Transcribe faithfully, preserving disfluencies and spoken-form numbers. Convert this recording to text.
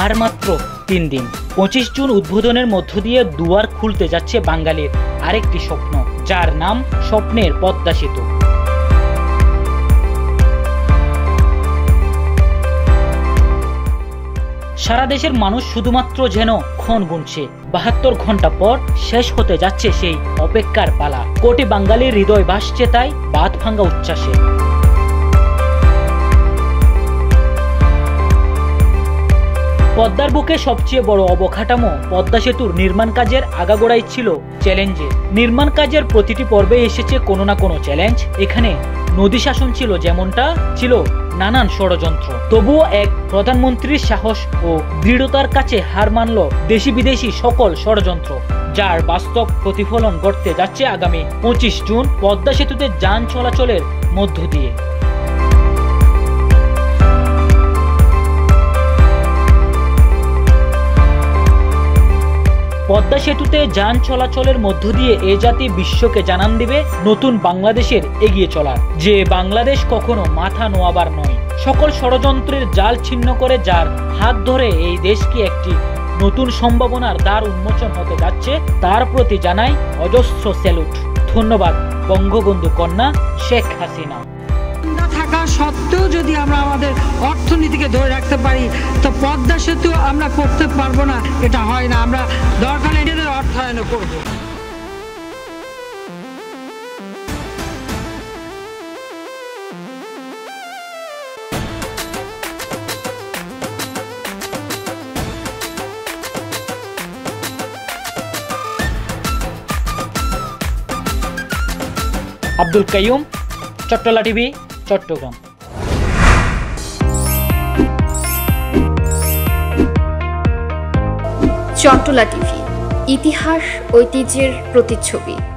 আর মাত্র তিন দিন। পঁচিশ জুন উদ্বোধনের মধ্য দিয়ে দুয়ার খুলতে যাচ্ছে বাঙালির আরেকটি স্বপ্ন, যার নাম স্বপ্নের পদ্মা সেতু। সারা দেশের মানুষ শুধুমাত্র যেন ক্ষণ গুনছে। বাহাত্তর ঘন্টা পর শেষ হতে যাচ্ছে সেই অপেক্ষার পালা। কোটি বাঙালির হৃদয় ভাসছে তাই বাঁধ ভাঙ্গা উচ্ছ্বাসে। পদ্মার বুকে সবচেয়ে বড় অবকাঠামো পদ্মা সেতুর নির্মাণ কাজের আগাগোড়াই ছিল চ্যালেঞ্জের। নির্মাণ কাজের প্রতিটি পর্বে এসেছে কোনো না কোনো চ্যালেঞ্জ। এখানে নদী শাসন ছিল, যেমনটা ছিল নানান ষড়যন্ত্র। তবুও এক প্রধানমন্ত্রীর সাহস ও দৃঢ়তার কাছে হার মানল দেশি বিদেশি সকল ষড়যন্ত্র, যার বাস্তব প্রতিফলন ঘটতে যাচ্ছে আগামী পঁচিশ জুন পদ্মা সেতুতে যান চলাচলের মধ্য দিয়ে। পদ্মা সেতুতে যান চলাচলের মধ্য দিয়ে এ জাতি বিশ্বকে জানান দিবে নতুন বাংলাদেশের এগিয়ে চলার, যে বাংলাদেশ কখনো মাথা নোয়াবার নয়। সকল ষড়যন্ত্রের জাল ছিন্ন করে যার হাত ধরে এই দেশকে একটি নতুন সম্ভাবনার দ্বার উন্মোচন হতে যাচ্ছে, তার প্রতি জানাই অজস্র স্যালুট। ধন্যবাদ বঙ্গবন্ধু কন্যা শেখ হাসিনা। থাকা সত্ত্বেও যদি আমরা আমাদের অর্থনীতিকে ধরে রাখতে পারি, তো পদ্মা সেতু আমরা করতে পারবো না, এটা হয় না। আমরা দরকার নিজেদের অর্থায়ন করব। আব্দুল কাইয়ুম, চট্টলা টিভি, চট্টগ্রাম। চট্টলা টিভি, ইতিহাস ঐতিহ্যের প্রতিচ্ছবি।